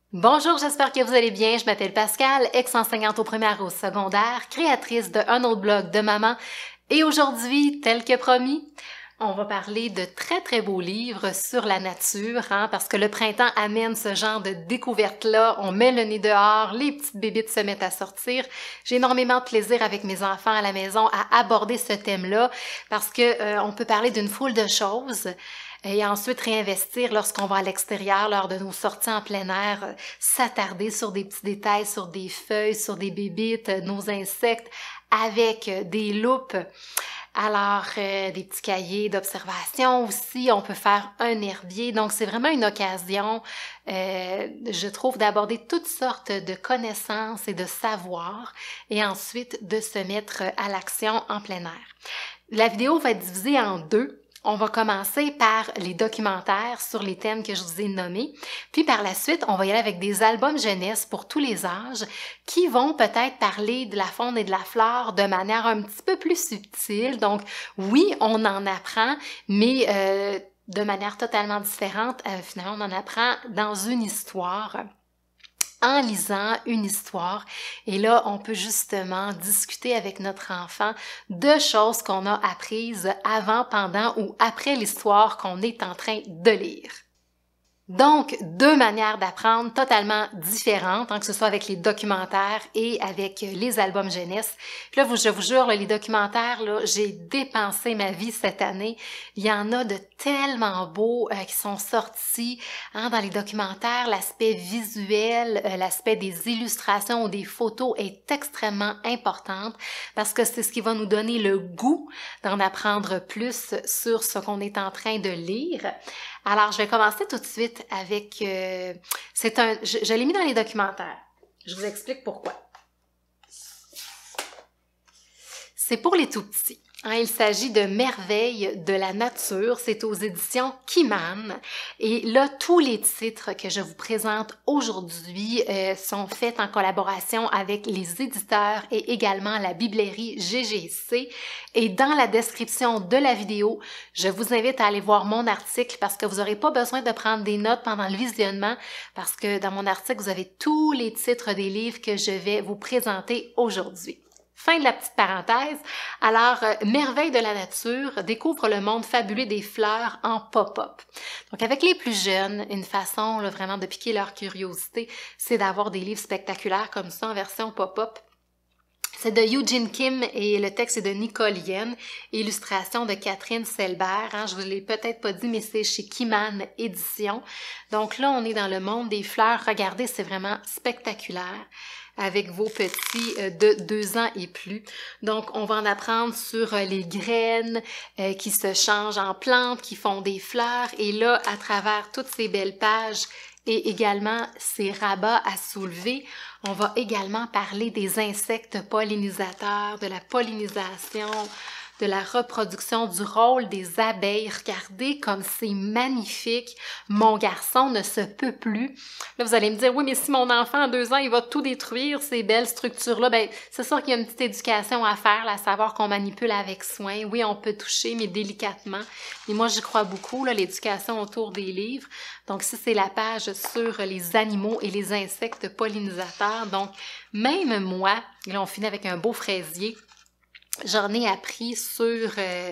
Bonjour, j'espère que vous allez bien. Je m'appelle Pascal, ex-enseignante au primaire et au secondaire, créatrice de un autre blog de maman. Et aujourd'hui, tel que promis, on va parler de très beaux livres sur la nature, parce que le printemps amène ce genre de découverte-là. On met le nez dehors, les petites bébites se mettent à sortir. J'ai énormément de plaisir avec mes enfants à la maison à aborder ce thème-là parce que on peut parler d'une foule de choses. Et ensuite réinvestir lorsqu'on va à l'extérieur, lors de nos sorties en plein air, s'attarder sur des petits détails, sur des feuilles, sur des bébites, nos insectes, avec des loupes. Alors, des petits cahiers d'observation aussi, on peut faire un herbier. Donc, c'est vraiment une occasion, je trouve, d'aborder toutes sortes de connaissances et de savoirs et ensuite de se mettre à l'action en plein air. La vidéo va être divisée en deux. On va commencer par les documentaires sur les thèmes que je vous ai nommés. Puis par la suite, on va y aller avec des albums jeunesse pour tous les âges qui vont peut-être parler de la faune et de la flore de manière un petit peu plus subtile. Donc oui, on en apprend, mais de manière totalement différente. Finalement, on en apprend dans une histoire, en lisant une histoire. Et là, on peut justement discuter avec notre enfant de choses qu'on a apprises avant, pendant ou après l'histoire qu'on est en train de lire. Donc, deux manières d'apprendre totalement différentes, que ce soit avec les documentaires et avec les albums jeunesse. Puis là, je vous jure, les documentaires, là, j'ai dépensé ma vie cette année. Il y en a de tellement beaux qui sont sortis dans les documentaires. L'aspect visuel, l'aspect des illustrations ou des photos est extrêmement important parce que c'est ce qui va nous donner le goût d'en apprendre plus sur ce qu'on est en train de lire. Alors, je vais commencer tout de suite avec... je l'ai mis dans les documentaires. Je vous explique pourquoi. C'est pour les tout-petits. Il s'agit de Merveilles de la nature. C'est aux éditions Kiman. Et là, tous les titres que je vous présente aujourd'hui sont faits en collaboration avec les éditeurs et également la bibliothèque GGC. Et dans la description de la vidéo, je vous invite à aller voir mon article parce que vous n'aurez pas besoin de prendre des notes pendant le visionnement parce que dans mon article, vous avez tous les titres des livres que je vais vous présenter aujourd'hui. Fin de la petite parenthèse. Alors, Merveilles de la nature découvre le monde fabuleux des fleurs en pop-up. Donc, avec les plus jeunes, une façon là, vraiment de piquer leur curiosité, c'est d'avoir des livres spectaculaires comme ça en version pop-up. C'est de Eugene Kim et le texte est de Nicole Yen, illustration de Catherine Selbert. Je vous l'ai peut-être pas dit, mais c'est chez Kiman Éditions. Donc là, on est dans le monde des fleurs. Regardez, c'est vraiment spectaculaire avec vos petits de 2 ans et plus. Donc, on va en apprendre sur les graines qui se changent en plantes, qui font des fleurs. Et là, à travers toutes ces belles pages et également ces rabats à soulever, on va également parler des insectes pollinisateurs, de la pollinisation, de la reproduction, du rôle des abeilles. Regardez comme c'est magnifique. Mon garçon ne se peut plus. Là, vous allez me dire, oui, mais si mon enfant à 2 ans, il va tout détruire, ces belles structures-là, ben, c'est sûr qu'il y a une petite éducation à faire, là, à savoir qu'on manipule avec soin. Oui, on peut toucher, mais délicatement. Et moi, j'y crois beaucoup, là, l'éducation autour des livres. Donc, ici, c'est la page sur les animaux et les insectes pollinisateurs. Donc, même moi, là, on finit avec un beau fraisier. J'en ai appris sur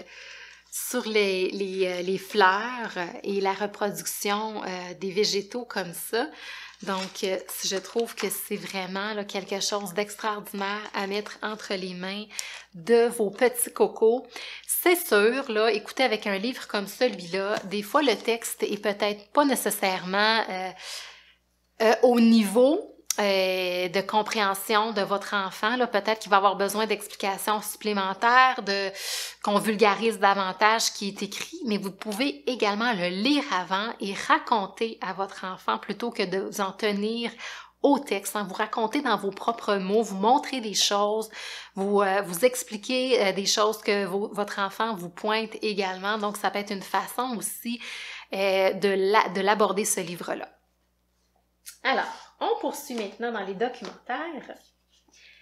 les fleurs et la reproduction des végétaux comme ça. Donc, je trouve que c'est vraiment là, quelque chose d'extraordinaire à mettre entre les mains de vos petits cocos. C'est sûr, là, écoutez, avec un livre comme celui-là, des fois le texte est peut-être pas nécessairement au niveau de compréhension de votre enfant, là, peut-être qu'il va avoir besoin d'explications supplémentaires, qu'on vulgarise davantage ce qui est écrit, mais vous pouvez également le lire avant et raconter à votre enfant plutôt que de vous en tenir au texte, vous racontez dans vos propres mots, vous montrez des choses, vous expliquez des choses que votre enfant vous pointe également, donc ça peut être une façon aussi de l'aborder ce livre-là. Alors, on poursuit maintenant dans les documentaires.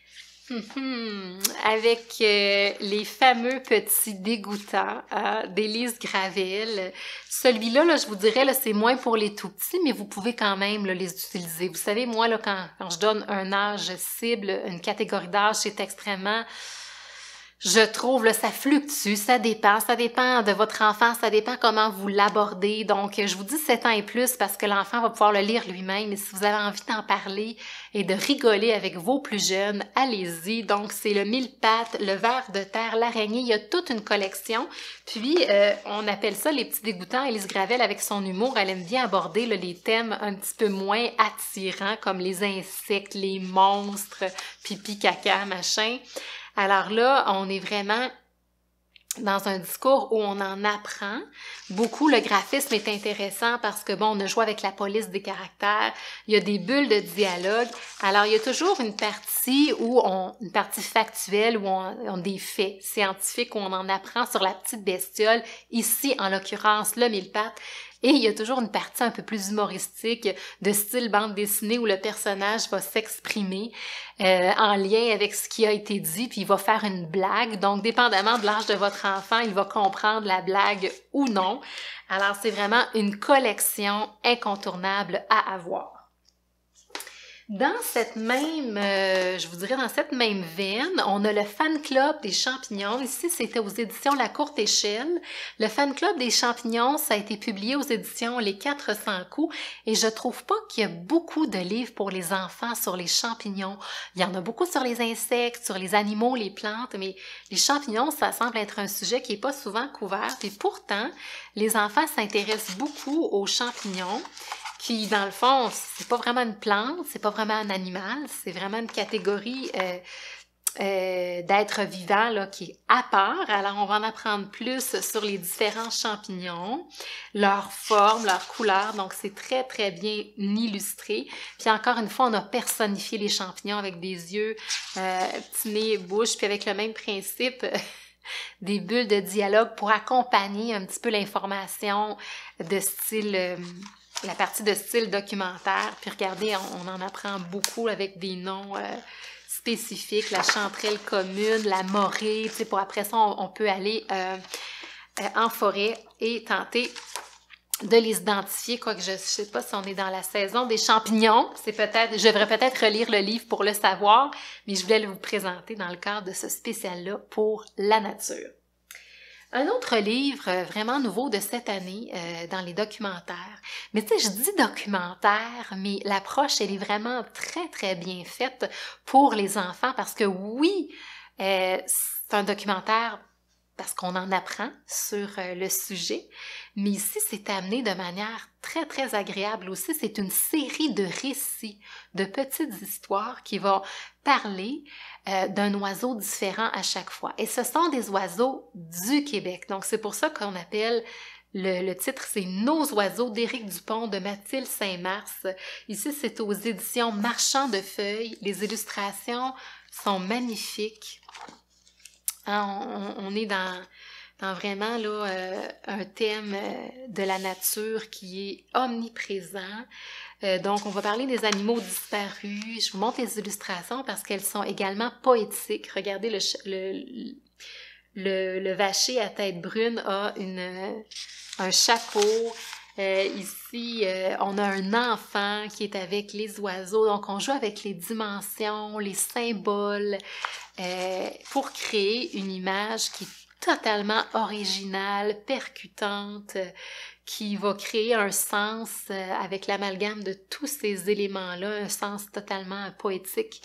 Avec les fameux petits dégoûtants d'Élise Gravel. Celui-là, là, je vous dirais, là, c'est moins pour les tout-petits, mais vous pouvez quand même là, les utiliser. Vous savez, moi, là, quand je donne un âge cible, une catégorie d'âge, c'est extrêmement... Je trouve, là, ça fluctue, ça dépend de votre enfant, ça dépend comment vous l'abordez. Donc, je vous dis 7 ans et plus parce que l'enfant va pouvoir le lire lui-même. Et si vous avez envie d'en parler et de rigoler avec vos plus jeunes, allez-y. Donc, c'est le mille-pattes, le ver de terre, l'araignée. Il y a toute une collection. Puis, on appelle ça les petits dégoûtants. Élise Gravel, avec son humour, elle aime bien aborder là, les thèmes un petit peu moins attirants comme les insectes, les monstres, pipi, caca, machin. Alors là, on est vraiment dans un discours où on en apprend beaucoup. Le graphisme est intéressant parce que, bon, on a joué avec la police des caractères, il y a des bulles de dialogue. Alors, il y a toujours une partie une partie factuelle où on des faits scientifiques, où on en apprend sur la petite bestiole, ici, en l'occurrence, le mille-pattes. Et il y a toujours une partie un peu plus humoristique de style bande dessinée où le personnage va s'exprimer en lien avec ce qui a été dit, puis il va faire une blague. Donc, dépendamment de l'âge de votre enfant, il va comprendre la blague ou non. Alors, c'est vraiment une collection incontournable à avoir. Dans cette même, je vous dirais, dans cette même veine, on a le fan club des champignons. Ici, c'était aux éditions La Courte Échelle. Le fan club des champignons, ça a été publié aux éditions Les 400 coups et je trouve pas qu'il y a beaucoup de livres pour les enfants sur les champignons. Il y en a beaucoup sur les insectes, sur les animaux, les plantes, mais les champignons, ça semble être un sujet qui est pas souvent couvert. Et pourtant, les enfants s'intéressent beaucoup aux champignons, qui, dans le fond, c'est pas vraiment une plante, c'est pas vraiment un animal, c'est vraiment une catégorie d'êtres vivants là, qui est à part. Alors, on va en apprendre plus sur les différents champignons, leur forme, leur couleur. Donc, c'est très, très bien illustré. Puis, encore une fois, on a personnifié les champignons avec des yeux, petit nez, bouche, puis avec le même principe... des bulles de dialogue pour accompagner un petit peu l'information de style... la partie de style documentaire, puis regardez, on en apprend beaucoup avec des noms spécifiques, la chanterelle commune, la morée, tu sais, pour après ça, on peut aller en forêt et tenter de les identifier, quoique je ne sais pas si on est dans la saison des champignons, je devrais peut-être relire le livre pour le savoir, mais je voulais vous présenter dans le cadre de ce spécial-là pour la nature. Un autre livre vraiment nouveau de cette année dans les documentaires. Mais tu sais, je dis documentaire, mais l'approche, elle est vraiment très, très bien faite pour les enfants parce que oui, c'est un documentaire parce qu'on en apprend sur le sujet, mais ici, c'est amené de manière très, très agréable aussi. C'est une série de récits, de petites histoires qui vont parler d'un oiseau différent à chaque fois. Et ce sont des oiseaux du Québec. Donc, c'est pour ça qu'on appelle le titre, c'est « Nos oiseaux » d'Éric Dupont, de Mathilde Saint-Mars. Ici, c'est aux éditions Marchand de Feuilles. Les illustrations sont magnifiques. On est dans vraiment là, un thème de la nature qui est omniprésent. Donc, on va parler des animaux disparus. Je vous montre les illustrations parce qu'elles sont également poétiques. Regardez, le vacher à tête brune a un chapeau. Ici, on a un enfant qui est avec les oiseaux. Donc, on joue avec les dimensions, les symboles pour créer une image qui est totalement originale, percutante, qui va créer un sens avec l'amalgame de tous ces éléments-là, un sens totalement poétique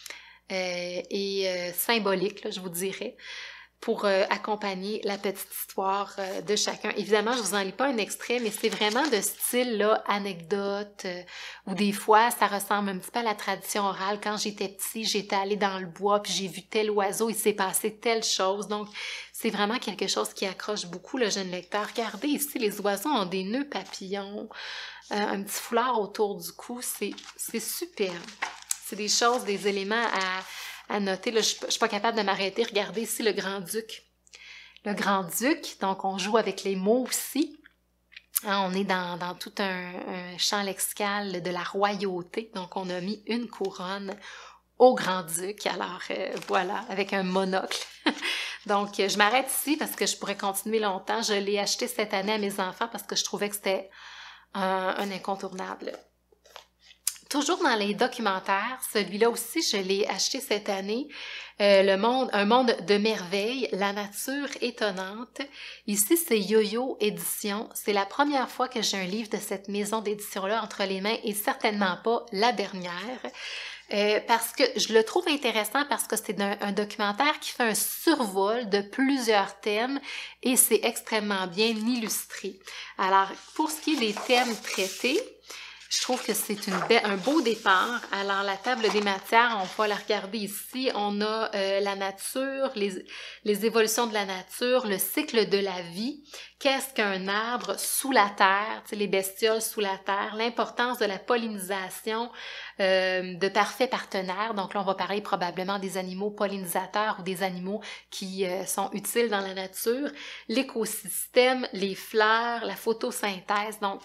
et symbolique, là, je vous dirais, pour accompagner la petite histoire de chacun. Évidemment, je vous en lis pas un extrait, mais c'est vraiment de style-là, anecdote, où des fois, ça ressemble un petit peu à la tradition orale. Quand j'étais petit, j'étais allée dans le bois, puis j'ai vu tel oiseau, il s'est passé telle chose. Donc, c'est vraiment quelque chose qui accroche beaucoup le jeune lecteur. Regardez ici, les oiseaux ont des nœuds papillons, un petit foulard autour du cou, c'est superbe. C'est des choses, des éléments à noter. Là, je suis pas capable de m'arrêter. Regardez ici le Grand-Duc. Le Grand-Duc, donc on joue avec les mots aussi. Hein, on est dans tout un champ lexical de la royauté. Donc on a mis une couronne au Grand-Duc. Alors voilà, avec un monocle. Donc je m'arrête ici parce que je pourrais continuer longtemps. Je l'ai acheté cette année à mes enfants parce que je trouvais que c'était un incontournable. Toujours dans les documentaires, celui-là aussi, je l'ai acheté cette année, un monde de merveilles, la nature étonnante. Ici, c'est Yo-Yo Édition. C'est la première fois que j'ai un livre de cette maison d'édition-là entre les mains et certainement pas la dernière. Parce que je le trouve intéressant parce que c'est un documentaire qui fait un survol de plusieurs thèmes et c'est extrêmement bien illustré. Alors, pour ce qui est des thèmes traités, je trouve que c'est un beau départ. Alors, la table des matières, on va la regarder ici. On a la nature, les évolutions de la nature, le cycle de la vie. Qu'est-ce qu'un arbre sous la terre, les bestioles sous la terre, l'importance de la pollinisation, de parfaits partenaires. Donc là, on va parler probablement des animaux pollinisateurs ou des animaux qui sont utiles dans la nature. L'écosystème, les fleurs, la photosynthèse. Donc,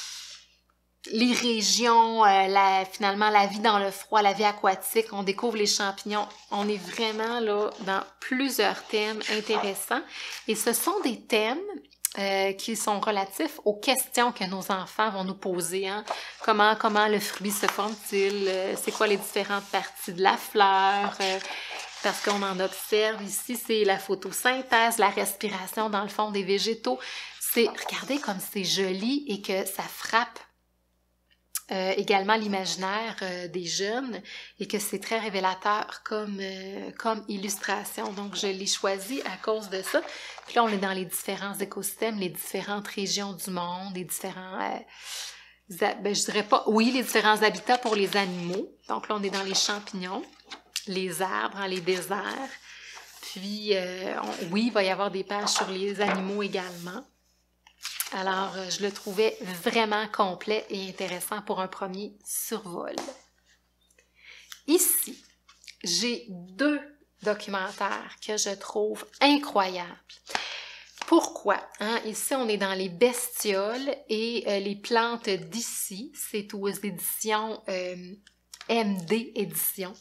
les régions, finalement la vie dans le froid, la vie aquatique, on découvre les champignons. On est vraiment là dans plusieurs thèmes intéressants. Et ce sont des thèmes qui sont relatifs aux questions que nos enfants vont nous poser. Hein? Comment le fruit se forme-t-il? C'est quoi les différentes parties de la fleur? Parce qu'on en observe ici, c'est la photosynthèse, la respiration dans le fond des végétaux. Regardez comme c'est joli et que ça frappe également l'imaginaire des jeunes et que c'est très révélateur comme illustration. Donc, je l'ai choisi à cause de ça. Puis là, on est dans les différents écosystèmes, les différentes régions du monde, les différents... je dirais pas... Oui, les différents habitats pour les animaux. Donc là, on est dans les champignons, les arbres, hein, les déserts. Puis, oui, il va y avoir des pages sur les animaux également. Alors, je le trouvais vraiment complet et intéressant pour un premier survol. Ici, j'ai 2 documentaires que je trouve incroyables. Pourquoi? Hein? Ici, on est dans les bestioles et les plantes d'ici. C'est aux éditions MD Éditions.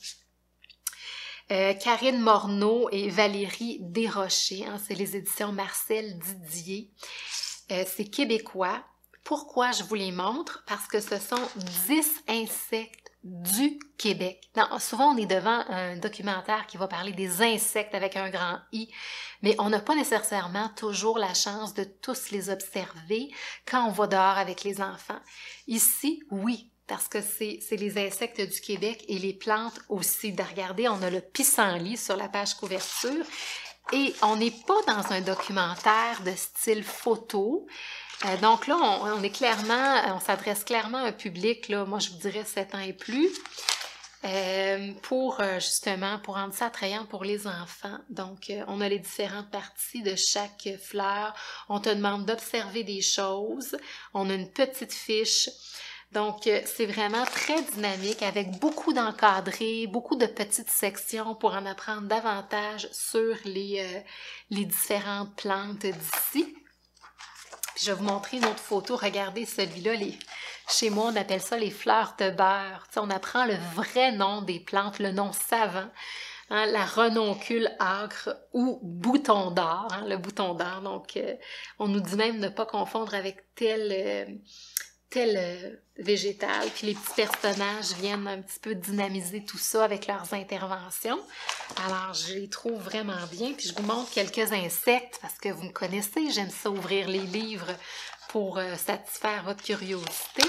Karine Morneau et Valérie Desrochers. Hein? C'est les éditions Marcel Didier. C'est québécois. Pourquoi je vous les montre? Parce que ce sont 10 insectes du Québec. Souvent, on est devant un documentaire qui va parler des insectes avec un grand I, mais on n'a pas nécessairement toujours la chance de tous les observer quand on va dehors avec les enfants. Ici, oui, parce que c'est les insectes du Québec et les plantes aussi. De regarder, on a le pissenlit sur la page couverture. Et on n'est pas dans un documentaire de style photo. Donc là, on s'adresse clairement à un public, là, moi je vous dirais 7 ans et plus, pour rendre ça attrayant pour les enfants. Donc, on a les différentes parties de chaque fleur. On te demande d'observer des choses. On a une petite fiche. Donc, c'est vraiment très dynamique avec beaucoup d'encadrés, beaucoup de petites sections pour en apprendre davantage sur les différentes plantes d'ici. Puis, je vais vous montrer une autre photo. Regardez celui-là. Chez moi, on appelle ça les fleurs de beurre. Tu sais, on apprend le vrai nom des plantes, le nom savant. Hein, la renoncule âcre ou bouton d'or. Hein, le bouton d'or. Donc, on nous dit même de ne pas confondre avec tel végétal, puis les petits personnages viennent un petit peu dynamiser tout ça avec leurs interventions. Alors, je les trouve vraiment bien, puis je vous montre quelques insectes, parce que vous me connaissez, j'aime ça ouvrir les livres pour satisfaire votre curiosité.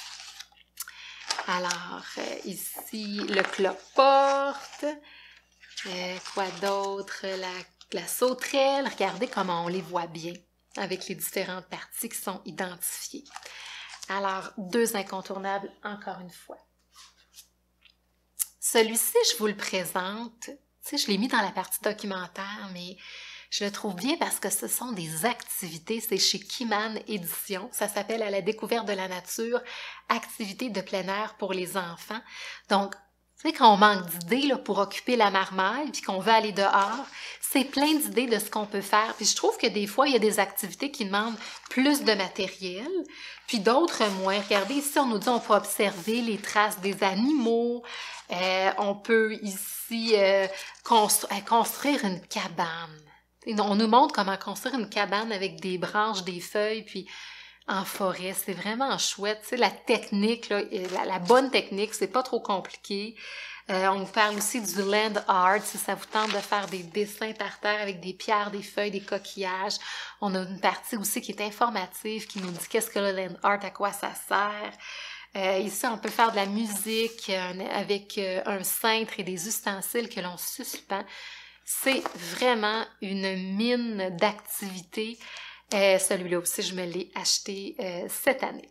Alors, ici, le cloporte, quoi d'autre, la sauterelle, regardez comment on les voit bien, avec les différentes parties qui sont identifiées. Alors, 2 incontournables, encore une fois. Celui-ci, je vous le présente. Tu sais, je l'ai mis dans la partie documentaire, mais je le trouve bien parce que ce sont des activités. C'est chez Kiman Éditions. Ça s'appelle « À la découverte de la nature, activités de plein air pour les enfants ». Donc, Tu sais, quand on manque d'idées là, pour occuper la marmaille, puis qu'on veut aller dehors, c'est plein d'idées de ce qu'on peut faire. Puis je trouve que des fois, il y a des activités qui demandent plus de matériel, puis d'autres moins. Regardez, ici, on nous dit on peut observer les traces des animaux. On peut ici construire une cabane. On nous montre comment construire une cabane avec des branches, des feuilles, puis en forêt. C'est vraiment chouette. Tu sais, la technique, là, la bonne technique, c'est pas trop compliqué. On vous parle aussi du land art, si ça vous tente de faire des dessins par terre avec des pierres, des feuilles, des coquillages. On a une partie aussi qui est informative, qui nous dit qu'est-ce que le land art, à quoi ça sert. Ici, on peut faire de la musique avec un cintre et des ustensiles que l'on suspend. C'est vraiment une mine d'activités. Celui-là aussi, je me l'ai acheté cette année.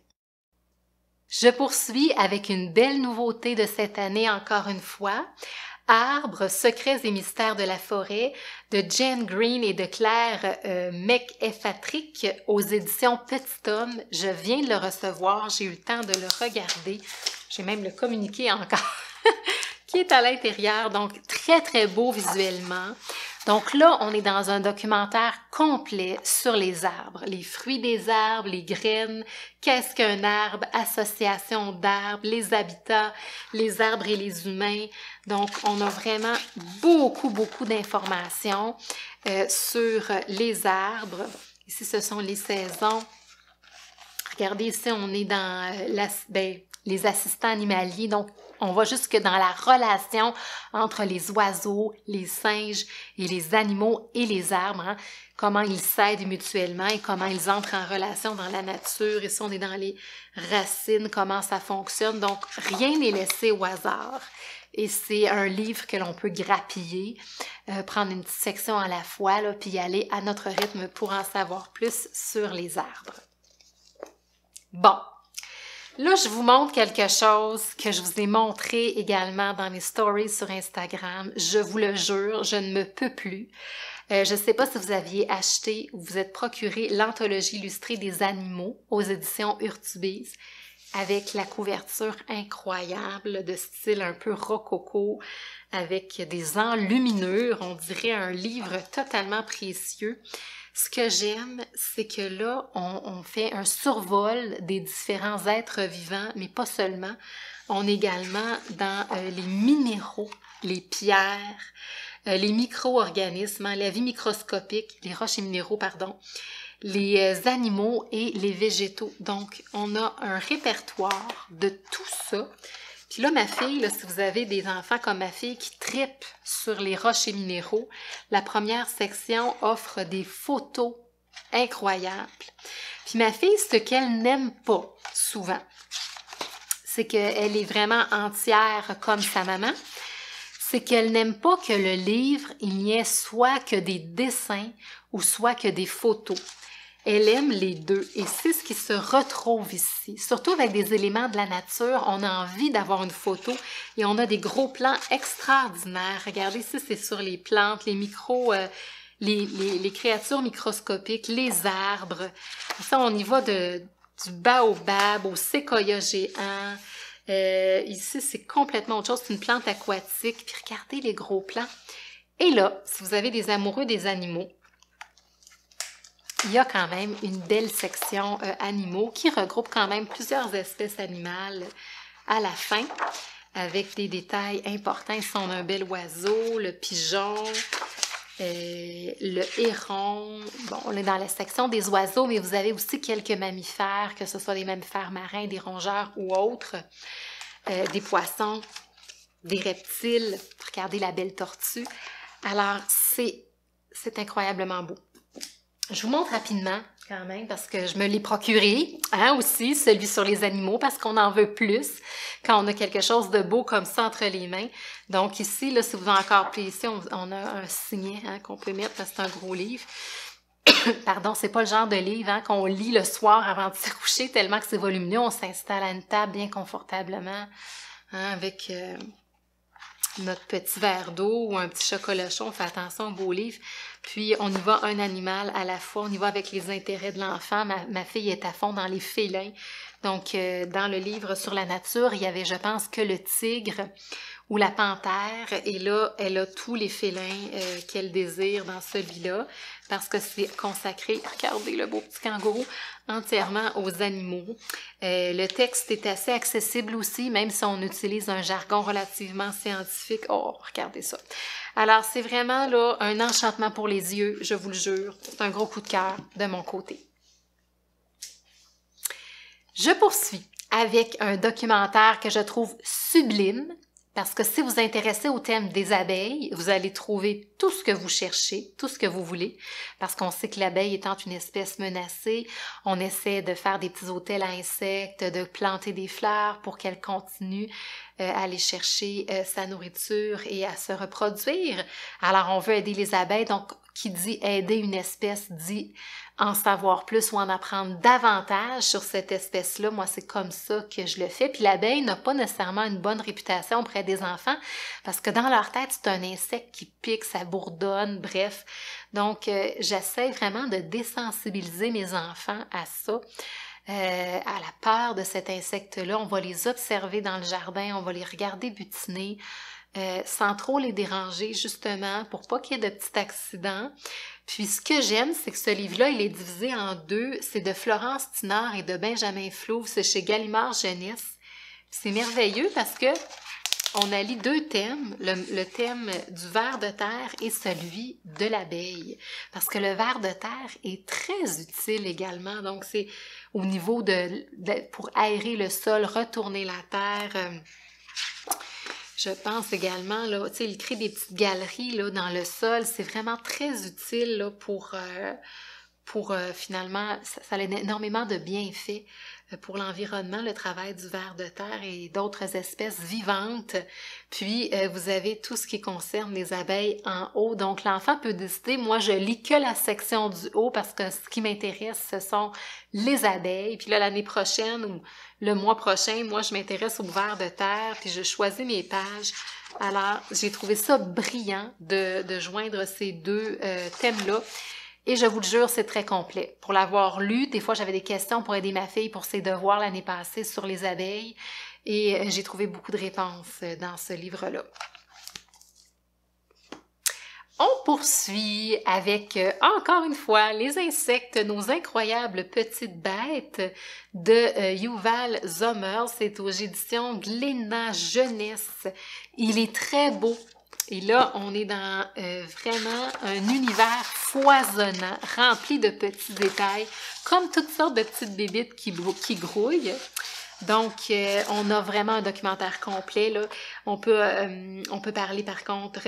Je poursuis avec une belle nouveauté de cette année, encore une fois. Arbres, secrets et mystères de la forêt de Jen Green et de Claire McEffatrick aux éditions Petit Homme. Je viens de le recevoir, j'ai eu le temps de le regarder. J'ai même le communiqué encore qui est à l'intérieur, donc très très beau visuellement. Donc là, on est dans un documentaire complet sur les arbres, les fruits des arbres, les graines, qu'est-ce qu'un arbre, association d'arbres, les habitats, les arbres et les humains. Donc, on a vraiment beaucoup d'informations sur les arbres. Ici, ce sont les saisons. Regardez ici, on est dans les assistants animaliers, donc on va jusque dans la relation entre les oiseaux, les singes et les animaux et les arbres, hein, comment ils s'aident mutuellement et comment ils entrent en relation dans la nature. Ici, on est dans les racines, comment ça fonctionne. Donc, rien n'est laissé au hasard. Et c'est un livre que l'on peut grappiller, prendre une petite section à la fois, là, puis y aller à notre rythme pour en savoir plus sur les arbres. Bon. Là, je vous montre quelque chose que je vous ai montré également dans mes stories sur Instagram. Je vous le jure, je ne me peux plus. Je ne sais pas si vous aviez acheté ou vous êtes procuré l'anthologie illustrée des animaux aux éditions Urtubise avec la couverture incroyable de style un peu rococo avec des enluminures. On dirait un livre totalement précieux. Ce que j'aime, c'est que là, on fait un survol des différents êtres vivants, mais pas seulement. On est également dans les minéraux, les pierres, les micro-organismes, hein, la vie microscopique, les roches et minéraux, pardon, les animaux et les végétaux. Donc, on a un répertoire de tout ça. Puis là, ma fille, là, si vous avez des enfants comme ma fille qui tripent sur les roches et minéraux, la première section offre des photos incroyables. Puis ma fille, ce qu'elle n'aime pas souvent, c'est qu'elle est vraiment entière comme sa maman, c'est qu'elle n'aime pas que le livre, il n'y ait soit que des dessins ou soit que des photos. Elle aime les deux et c'est ce qui se retrouve ici. Surtout avec des éléments de la nature, on a envie d'avoir une photo et on a des gros plans extraordinaires. Regardez ici, c'est sur les plantes, les micros, les créatures microscopiques, les arbres. Ça, on y va du baobab au séquoia géant. Ici, c'est complètement autre chose. C'est une plante aquatique. Puis regardez les gros plans. Et là, si vous avez des amoureux des animaux, il y a quand même une belle section animaux qui regroupe quand même plusieurs espèces animales à la fin avec des détails importants. Ici, on a un bel oiseau, le pigeon, le héron. Bon, on est dans la section des oiseaux, mais vous avez aussi quelques mammifères, que ce soit des mammifères marins, des rongeurs ou autres, des poissons, des reptiles. Regardez la belle tortue. Alors, c'est incroyablement beau. Je vous montre rapidement quand même parce que je me l'ai procuré, hein, aussi, celui sur les animaux parce qu'on en veut plus quand on a quelque chose de beau comme ça entre les mains. Donc ici, là, si vous avez encore plus ici, on a un signet, hein, qu'on peut mettre parce que c'est un gros livre. Pardon, c'est pas le genre de livre, hein, qu'on lit le soir avant de se coucher tellement que c'est volumineux. On s'installe à une table bien confortablement, hein, avec notre petit verre d'eau ou un petit chocolat chaud. On fait attention aux beaux livres. Puis, on y va un animal à la fois. On y va avec les intérêts de l'enfant. Ma fille est à fond dans les félins. Donc, dans le livre sur la nature, il y avait, je pense, que le tigre ou la panthère. Et là, elle a tous les félins qu'elle désire dans celui-là, parce que c'est consacré, regardez le beau petit kangourou, entièrement aux animaux. Le texte est assez accessible aussi, même si on utilise un jargon relativement scientifique. Oh, regardez ça. Alors, c'est vraiment là un enchantement pour les yeux, je vous le jure. C'est un gros coup de cœur de mon côté. Je poursuis avec un documentaire que je trouve sublime, parce que si vous vous intéressez au thème des abeilles, vous allez trouver tout ce que vous cherchez, tout ce que vous voulez, parce qu'on sait que l'abeille étant une espèce menacée, on essaie de faire des petits hôtels à insectes, de planter des fleurs pour qu'elle continue à aller chercher sa nourriture et à se reproduire. Alors, on veut aider les abeilles, donc qui dit aider une espèce dit en savoir plus ou en apprendre davantage sur cette espèce-là. Moi, c'est comme ça que je le fais. Puis l'abeille n'a pas nécessairement une bonne réputation auprès des enfants parce que dans leur tête, c'est un insecte qui pique, ça bourdonne, bref. Donc, j'essaie vraiment de désensibiliser mes enfants à ça. À la peur de cet insecte-là. On va les observer dans le jardin, on va les regarder butiner sans trop les déranger, justement, pour pas qu'il y ait de petits accidents. Puis ce que j'aime, c'est que ce livre-là, il est divisé en deux. C'est de Florence Tinard et de Benjamin Flouvre. C'est chez Gallimard Jeunesse. C'est merveilleux parce que on allie deux thèmes, le thème du ver de terre et celui de l'abeille. Parce que le ver de terre est très utile également. Donc, c'est au niveau pour aérer le sol, retourner la terre. Je pense également, là, tu sais, il crée des petites galeries là, dans le sol. C'est vraiment très utile là, pour finalement, ça a énormément de bienfaits pour l'environnement, le travail du ver de terre et d'autres espèces vivantes. Puis, vous avez tout ce qui concerne les abeilles en haut. Donc, l'enfant peut décider, moi, je lis que la section du haut parce que ce qui m'intéresse, ce sont les abeilles. Puis là, l'année prochaine ou le mois prochain, moi, je m'intéresse au ver de terre, puis je choisis mes pages. Alors, j'ai trouvé ça brillant de joindre ces deux thèmes-là. Et je vous le jure, c'est très complet. Pour l'avoir lu, des fois, j'avais des questions pour aider ma fille pour ses devoirs l'année passée sur les abeilles. Et j'ai trouvé beaucoup de réponses dans ce livre-là. On poursuit avec, encore une fois, Les insectes, nos incroyables petites bêtes de Yuval Sommer. C'est aux éditions Glénat Jeunesse. Il est très beau. Et là, on est dans vraiment un univers foisonnant, rempli de petits détails, comme toutes sortes de petites bébites qui grouillent. Donc, on a vraiment un documentaire complet, là. On peut parler, par contre,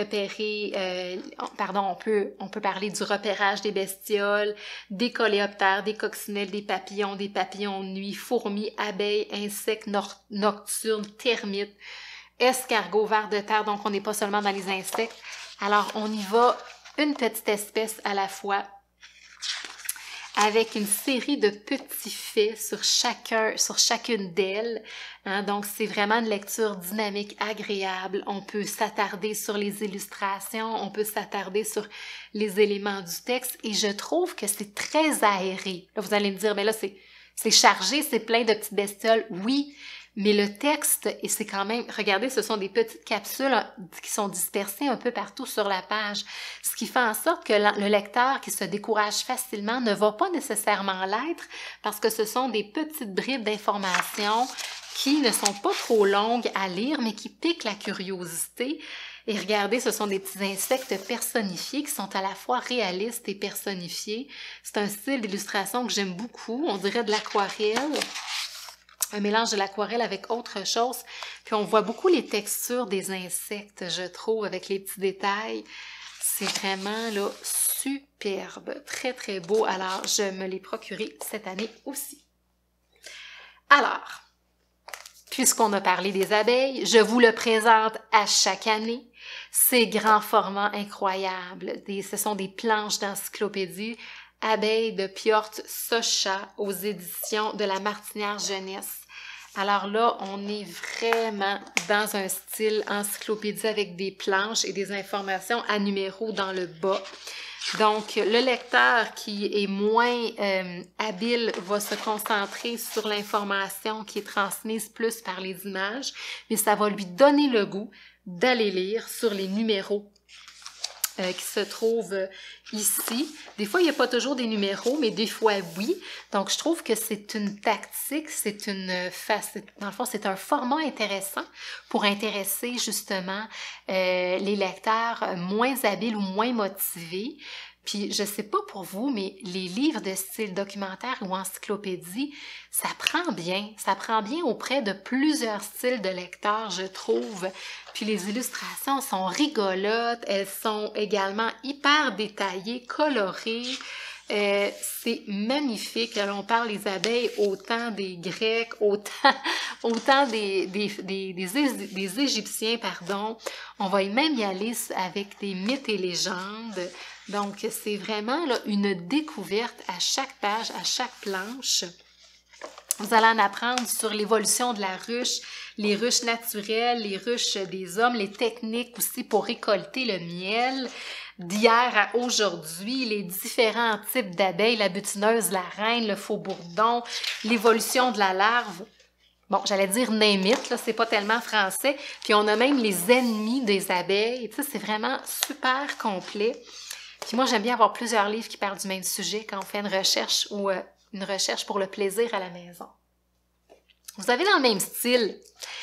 on peut parler du repérage des bestioles, des coléoptères, des coccinelles, des papillons de nuit, fourmis, abeilles, insectes nocturnes, termites, escargots, vers de terre, donc on n'est pas seulement dans les insectes. Alors, on y va une petite espèce à la fois, avec une série de petits faits sur chacune d'elles. Hein, donc, c'est vraiment une lecture dynamique, agréable. On peut s'attarder sur les illustrations, on peut s'attarder sur les éléments du texte, et je trouve que c'est très aéré. Là, vous allez me dire, mais là, c'est chargé, c'est plein de petites bestioles. Oui, mais le texte, et c'est quand même, regardez, ce sont des petites capsules qui sont dispersées un peu partout sur la page, ce qui fait en sorte que le lecteur qui se décourage facilement ne va pas nécessairement l'être parce que ce sont des petites bribes d'informations qui ne sont pas trop longues à lire, mais qui piquent la curiosité. Et regardez, ce sont des petits insectes personnifiés qui sont à la fois réalistes et personnifiés. C'est un style d'illustration que j'aime beaucoup, on dirait de l'aquarelle. Un mélange de l'aquarelle avec autre chose. Puis on voit beaucoup les textures des insectes, je trouve, avec les petits détails. C'est vraiment là superbe, très très beau. Alors, je me l'ai procuré cette année aussi. Alors, puisqu'on a parlé des abeilles, je vous le présente à chaque année. Ces grands formats incroyables, ce sont des planches d'encyclopédie. Abeilles de Piotr Socha aux éditions de la Martinière Jeunesse. Alors là, on est vraiment dans un style encyclopédie avec des planches et des informations à numéros dans le bas. Donc, le lecteur qui est moins habile va se concentrer sur l'information qui est transmise plus par les images, mais ça va lui donner le goût d'aller lire sur les numéros qui se trouvent ici. Des fois, il n'y a pas toujours des numéros, mais des fois, oui. Donc, je trouve que c'est une tactique, dans le fond, c'est un format intéressant pour intéresser justement les lecteurs moins habiles ou moins motivés. Puis, je sais pas pour vous, mais les livres de style documentaire ou encyclopédie, ça prend bien auprès de plusieurs styles de lecteurs, je trouve. Puis les illustrations sont rigolotes, elles sont également hyper détaillées, colorées. C'est magnifique. Là, on parle des abeilles autant des Grecs, autant des Égyptiens, pardon. On va même y aller avec des mythes et légendes. Donc, c'est vraiment là, une découverte à chaque page, à chaque planche. Vous allez en apprendre sur l'évolution de la ruche, les ruches naturelles, les ruches des hommes, les techniques aussi pour récolter le miel d'hier à aujourd'hui, les différents types d'abeilles, la butineuse, la reine, le faux bourdon, l'évolution de la larve. Bon, j'allais dire name it, là, c'est pas tellement français. Puis on a même les ennemis des abeilles. Tu sais, c'est vraiment super complet. Puis moi, j'aime bien avoir plusieurs livres qui parlent du même sujet quand on fait une recherche ou une recherche pour le plaisir à la maison. Vous avez dans le même style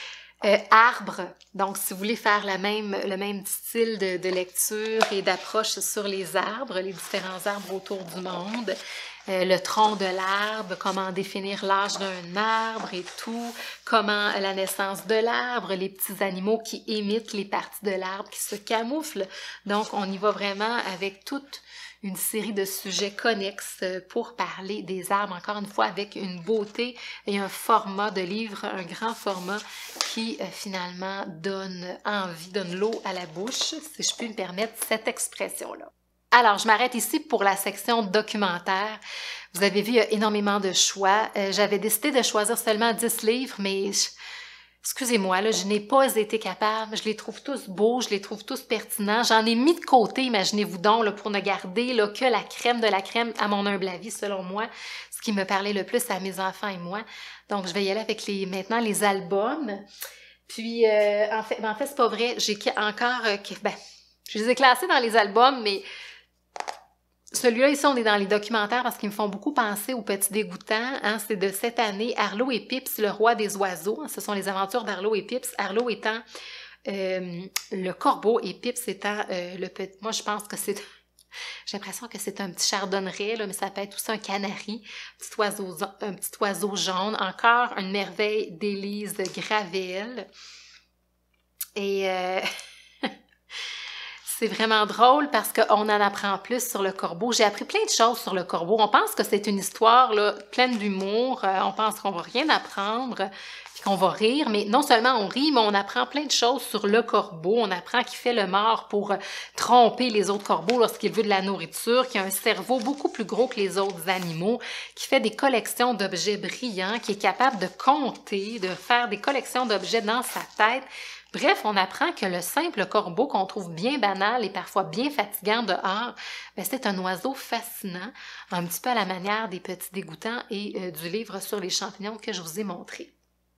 arbre. Donc, si vous voulez faire le même style de lecture et d'approche sur les arbres, les différents arbres autour du monde, le tronc de l'arbre, comment définir l'âge d'un arbre et tout, comment la naissance de l'arbre, les petits animaux qui imitent les parties de l'arbre, qui se camouflent. Donc, on y va vraiment avec toute une série de sujets connexes pour parler des arbres, encore une fois, avec une beauté et un format de livre, un grand format qui finalement donne envie, donne l'eau à la bouche, si je puis me permettre cette expression-là. Alors, je m'arrête ici pour la section documentaire. Vous avez vu, il y a énormément de choix. J'avais décidé de choisir seulement 10 livres, mais excusez-moi, là, je n'ai pas été capable. Je les trouve tous beaux, je les trouve tous pertinents. J'en ai mis de côté, imaginez-vous donc, là, pour ne garder là, que la crème de la crème, à mon humble avis, selon moi, ce qui me parlait le plus à mes enfants et moi. Donc, je vais y aller avec maintenant les albums. Puis, en fait, c'est pas vrai. J'ai encore... je les ai classés dans les albums, mais... Celui-là, ici, on est dans les documentaires parce qu'ils me font beaucoup penser aux Petits Dégoûtants. Hein? C'est de cette année, Arlo et Pips, le roi des oiseaux. Ce sont les aventures d'Arlo et Pips. Arlo étant le corbeau et Pips étant le petit... Moi, je pense que c'est... J'ai l'impression que c'est un petit chardonneret, là, mais ça peut être aussi un canari, un petit oiseau jaune. Encore une merveille d'Élise Gravel. Et... C'est vraiment drôle parce qu'on en apprend plus sur le corbeau. J'ai appris plein de choses sur le corbeau. On pense que c'est une histoire là, pleine d'humour. On pense qu'on va rien apprendre, puis qu'on va rire. Mais non seulement on rit, mais on apprend plein de choses sur le corbeau. On apprend qu'il fait le mort pour tromper les autres corbeaux lorsqu'il veut de la nourriture, qu'il a un cerveau beaucoup plus gros que les autres animaux, qui fait des collections d'objets brillants, qui est capable de compter, de faire des collections d'objets dans sa tête. Bref, on apprend que le simple corbeau qu'on trouve bien banal et parfois bien fatigant dehors, c'est un oiseau fascinant, un petit peu à la manière des Petits Dégoûtants et du livre sur les champignons que je vous ai montré.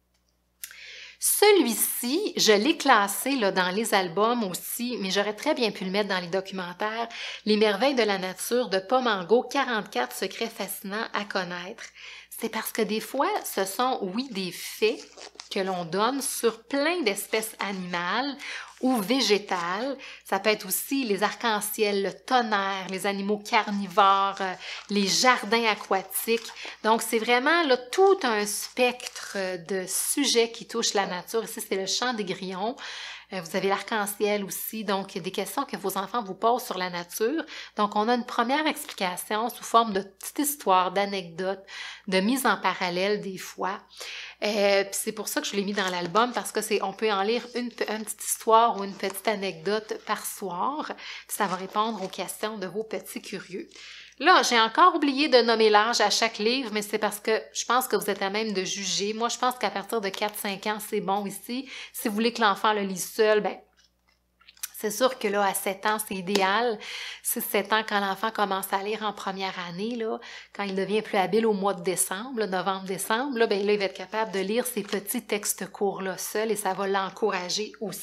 Celui-ci, je l'ai classé là, dans les albums aussi, mais j'aurais très bien pu le mettre dans les documentaires. Les merveilles de la nature de Pomango, 44 secrets fascinants à connaître. C'est parce que des fois, ce sont, oui, des faits que l'on donne sur plein d'espèces animales ou végétales. Ça peut être aussi les arcs-en-ciel, le tonnerre, les animaux carnivores, les jardins aquatiques. Donc, c'est vraiment là, tout un spectre de sujets qui touchent la nature. Ici, c'est le chant des grillons. Vous avez l'arc-en-ciel aussi, donc des questions que vos enfants vous posent sur la nature. Donc, on a une première explication sous forme de petite histoire, d'anecdotes, de mise en parallèle des fois. C'est pour ça que je l'ai mis dans l'album, parce que on peut en lire une petite histoire ou une petite anecdote par soir. Ça va répondre aux questions de vos petits curieux. Là, j'ai encore oublié de nommer l'âge à chaque livre, mais c'est parce que je pense que vous êtes à même de juger. Moi, je pense qu'à partir de 4-5 ans, c'est bon ici. Si vous voulez que l'enfant le lise seul, C'est sûr que là, à 7 ans, c'est idéal. 6-7 ans, quand l'enfant commence à lire en première année, là, quand il devient plus habile au mois de décembre, novembre-décembre, là, ben là, il va être capable de lire ces petits textes courts-là seul et ça va l'encourager aussi.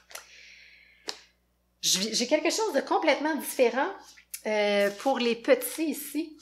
J'ai quelque chose de complètement différent pour les petits ici.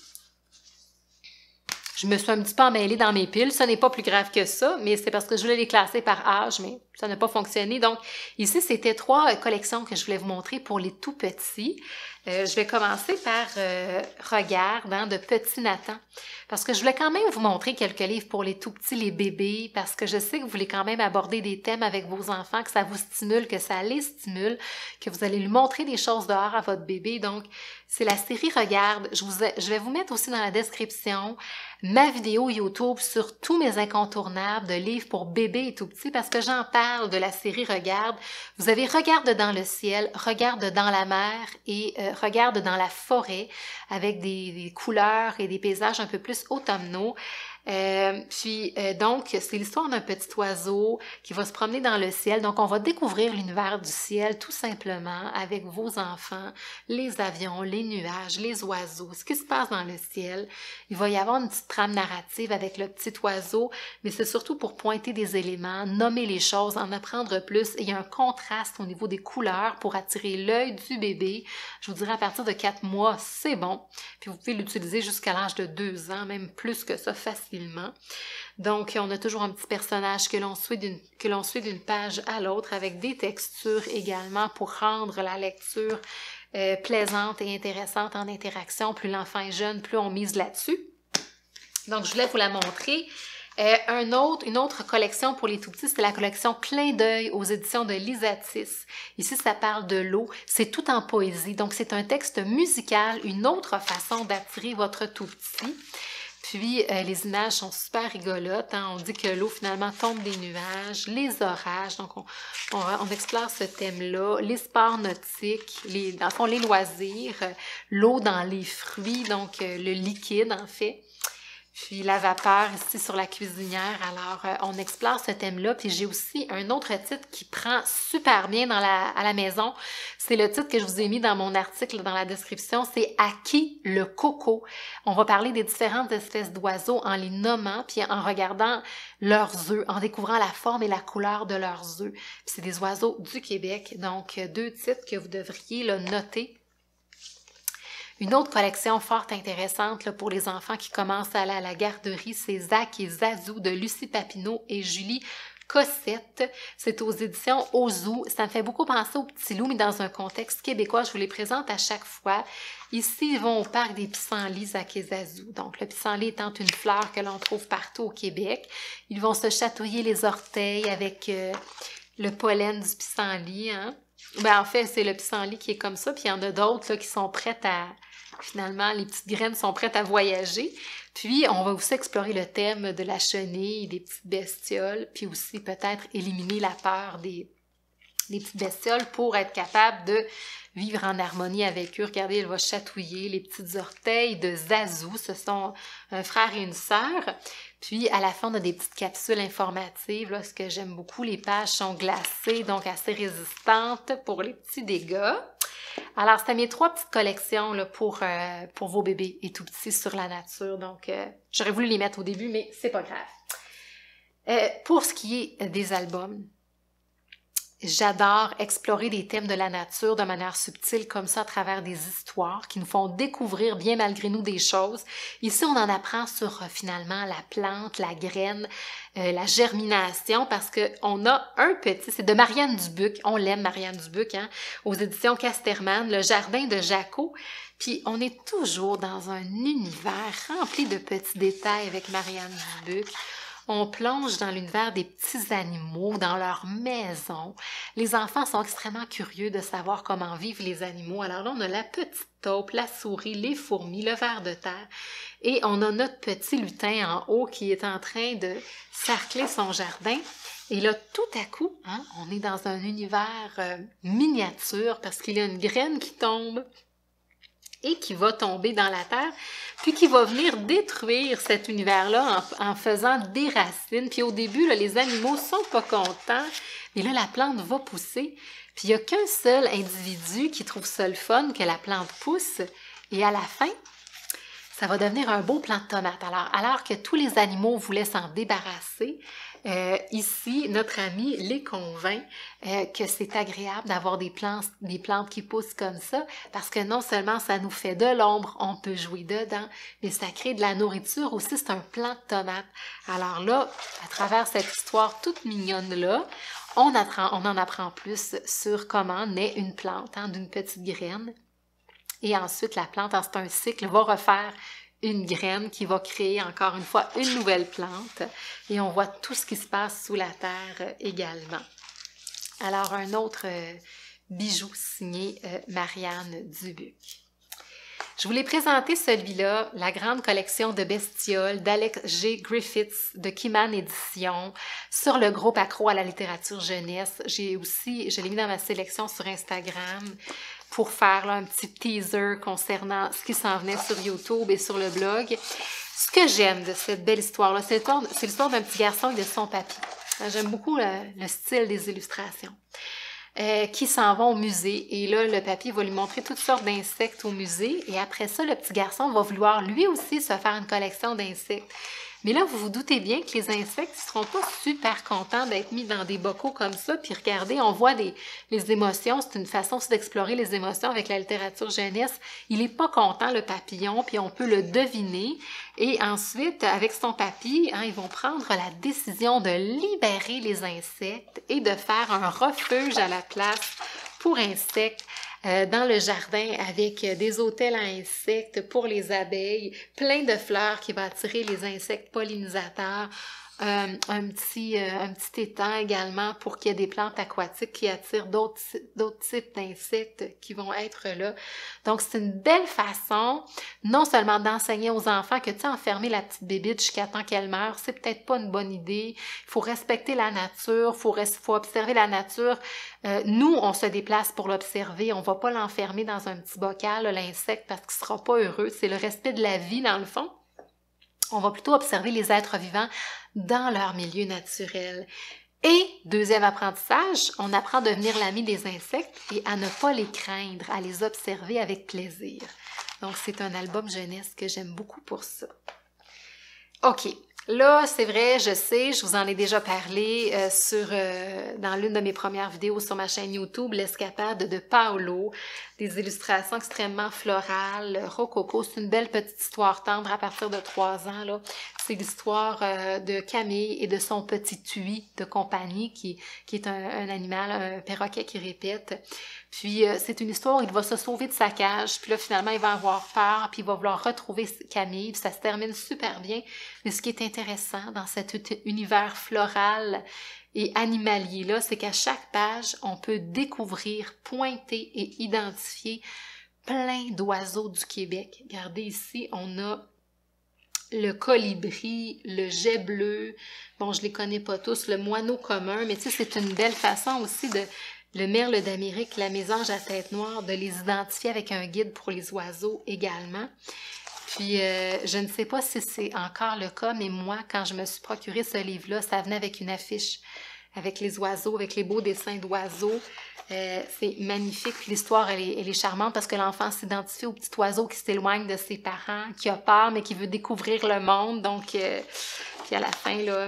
Je me suis un petit peu emmêlée dans mes piles. Ce n'est pas plus grave que ça, mais c'est parce que je voulais les classer par âge, mais ça n'a pas fonctionné. Donc, ici, c'était 3 collections que je voulais vous montrer pour les tout petits. Je vais commencer par Regarde, de Petit Nathan. Parce que je voulais quand même vous montrer quelques livres pour les tout petits, les bébés, parce que je sais que vous voulez quand même aborder des thèmes avec vos enfants, que ça vous stimule, que ça les stimule, que vous allez lui montrer des choses dehors à votre bébé. Donc, c'est la série Regarde. Je vais vous mettre aussi dans la description ma vidéo YouTube sur tous mes incontournables de livres pour bébés et tout petits, parce que j'en parle de la série Regarde. Vous avez Regarde dans le ciel, Regarde dans la mer et Regarde dans la forêt, avec des couleurs et des paysages un peu plus automnaux. Donc, c'est l'histoire d'un petit oiseau qui va se promener dans le ciel. Donc, on va découvrir l'univers du ciel tout simplement avec vos enfants, les avions, les nuages, les oiseaux, ce qui se passe dans le ciel. Il va y avoir une petite trame narrative avec le petit oiseau, mais c'est surtout pour pointer des éléments, nommer les choses, en apprendre plus. Et il y a un contraste au niveau des couleurs pour attirer l'œil du bébé. Je vous dirais à partir de 4 mois, c'est bon. Puis vous pouvez l'utiliser jusqu'à l'âge de 2 ans, même plus que ça, facilement. Donc, on a toujours un petit personnage que l'on suit d'une page à l'autre avec des textures également pour rendre la lecture plaisante et intéressante en interaction. Plus l'enfant est jeune, plus on mise là-dessus. Donc, je voulais vous la montrer. Une autre collection pour les tout-petits, c'est la collection Clin d'œil aux éditions de Lisatis. Ici, ça parle de l'eau. C'est tout en poésie. Donc, c'est un texte musical, une autre façon d'attirer votre tout-petit. Puis, les images sont super rigolotes. On dit que l'eau, finalement, tombe des nuages, les orages. Donc, on explore ce thème-là. Les sports nautiques, dans le fond, les loisirs, l'eau dans les fruits, donc le liquide, en fait. Puis la vapeur ici sur la cuisinière. Alors, on explore ce thème-là. Puis j'ai aussi un autre titre qui prend super bien à la maison. C'est le titre que je vous ai mis dans mon article dans la description. C'est « À qui le coco ?» On va parler des différentes espèces d'oiseaux en les nommant, puis en regardant leurs œufs, en découvrant la forme et la couleur de leurs œufs. Puis c'est des oiseaux du Québec. Donc, 2 titres que vous devriez noter. Une autre collection fort intéressante pour les enfants qui commencent à aller à la garderie, c'est Zach et Zazou de Lucie Papineau et Julie Cossette. C'est aux éditions Ozu. Ça me fait beaucoup penser aux petits loups, mais dans un contexte québécois. Je vous les présente à chaque fois. Ici, ils vont au parc des pissenlits, Zach et Zazou. Donc, le pissenlit étant une fleur que l'on trouve partout au Québec. Ils vont se chatouiller les orteils avec le pollen du pissenlit, Ben, en fait, c'est le pissenlit qui est comme ça, puis il y en a d'autres qui sont prêtes à... Finalement, les petites graines sont prêtes à voyager. Puis, on va aussi explorer le thème de la chenille, des petites bestioles, puis aussi peut-être éliminer la peur des petites bestioles pour être capable de vivre en harmonie avec eux. Regardez, elle va chatouiller les petites orteils de Zazou. Ce sont un frère et une sœur. Puis, à la fin, on a des petites capsules informatives. Là, ce que j'aime beaucoup, les pages sont glacées, donc assez résistantes pour les petits dégâts. Alors, c'était mes 3 petites collections là, pour vos bébés et tout petits sur la nature. Donc, j'aurais voulu les mettre au début, mais c'est pas grave. Pour ce qui est des albums, j'adore explorer des thèmes de la nature de manière subtile comme ça à travers des histoires qui nous font découvrir bien malgré nous des choses. Ici, on en apprend sur finalement la plante, la graine, la germination parce qu'on a un petit, c'est de Marianne Dubuc, on l'aime Marianne Dubuc, aux éditions Casterman, Le Jardin de Jaco. Puis on est toujours dans un univers rempli de petits détails avec Marianne Dubuc. On plonge dans l'univers des petits animaux, dans leur maison. Les enfants sont extrêmement curieux de savoir comment vivent les animaux. Alors là, on a la petite taupe, la souris, les fourmis, le ver de terre. Et on a notre petit lutin en haut qui est en train de cercler son jardin. Et là, tout à coup, on est dans un univers miniature parce qu'il y a une graine qui tombe. et qui va tomber dans la terre, puis qui va venir détruire cet univers-là en faisant des racines. Puis au début, là, les animaux sont pas contents, mais là, la plante va pousser. Puis il n'y a qu'un seul individu qui trouve ça le fun que la plante pousse. Et à la fin, ça va devenir un beau plant de tomates. Alors que tous les animaux voulaient s'en débarrasser, ici, notre ami les convainc que c'est agréable d'avoir des plantes qui poussent comme ça, parce que non seulement ça nous fait de l'ombre, on peut jouer dedans, mais ça crée de la nourriture aussi, c'est un plant de tomates. Alors là, à travers cette histoire toute mignonne-là, on en apprend plus sur comment naît une plante, hein, d'une petite graine. Et ensuite, la plante, c'est un cycle, va refaire une graine qui va créer encore une fois une nouvelle plante. Et on voit tout ce qui se passe sous la terre également. Alors, un autre bijou signé Marianne Dubuc. Je voulais présenter celui-là, la grande collection de bestioles d'Alex G. Griffiths de Kiman Éditions sur le groupe accro à la littérature jeunesse. Je l'ai mis dans ma sélection sur Instagram pour faire là, un petit teaser concernant ce qui s'en venait sur YouTube et sur le blog. Ce que j'aime de cette belle histoire-là, c'est l'histoire d'un petit garçon et de son papy. J'aime beaucoup le style des illustrations. Qui s'en vont au musée. Et là, le papy va lui montrer toutes sortes d'insectes au musée. Et après ça, le petit garçon va vouloir lui aussi se faire une collection d'insectes. Mais là, vous vous doutez bien que les insectes ne seront pas super contents d'être mis dans des bocaux comme ça. Puis regardez, on voit les émotions. C'est une façon aussi d'explorer les émotions avec la littérature jeunesse. Il n'est pas content, le papillon, puis on peut le deviner. Et ensuite, avec son papy, hein, ils vont prendre la décision de libérer les insectes et de faire un refuge à la place pour insectes dans le jardin avec des hôtels à insectes pour les abeilles, plein de fleurs qui vont attirer les insectes pollinisateurs, un petit étang également pour qu'il y ait des plantes aquatiques qui attirent d'autres types d'insectes qui vont être là. Donc, c'est une belle façon, non seulement d'enseigner aux enfants que, tu sais, enfermer la petite bébite jusqu'à temps qu'elle meure, c'est peut-être pas une bonne idée. Il faut respecter la nature, faut observer la nature. Nous, on se déplace pour l'observer. On va pas l'enfermer dans un petit bocal, l'insecte, parce qu'il sera pas heureux. C'est le respect de la vie, dans le fond. On va plutôt observer les êtres vivants dans leur milieu naturel. Et, deuxième apprentissage, on apprend à devenir l'ami des insectes et à ne pas les craindre, à les observer avec plaisir. Donc, c'est un album jeunesse que j'aime beaucoup pour ça. OK. Là, c'est vrai, je sais, je vous en ai déjà parlé dans l'une de mes premières vidéos sur ma chaîne YouTube, L'Escapade de Paolo, des illustrations extrêmement florales, rococo. C'est une belle petite histoire tendre à partir de 3 ans, là. C'est l'histoire de Camille et de son petit Tui de compagnie, qui est un animal, un perroquet qui répète. Puis, c'est une histoire où il va se sauver de sa cage, puis là, finalement, il va avoir peur, puis il va vouloir retrouver Camille, puis ça se termine super bien. Mais ce qui est intéressant dans cet univers floral et animalier-là, c'est qu'à chaque page, on peut découvrir, pointer et identifier plein d'oiseaux du Québec. Regardez ici, on a le colibri, le jet bleu, bon, je les connais pas tous, le moineau commun, mais tu sais, c'est une belle façon aussi le merle d'Amérique, la mésange à tête noire, de les identifier avec un guide pour les oiseaux également. Puis, je ne sais pas si c'est encore le cas, mais moi, quand je me suis procuré ce livre-là, ça venait avec une affiche, avec les oiseaux, avec les beaux dessins d'oiseaux. C'est magnifique. Puis l'histoire, elle est charmante parce que l'enfant s'identifie au petit oiseau qui s'éloigne de ses parents, qui a peur, mais qui veut découvrir le monde. Donc, puis à la fin, là,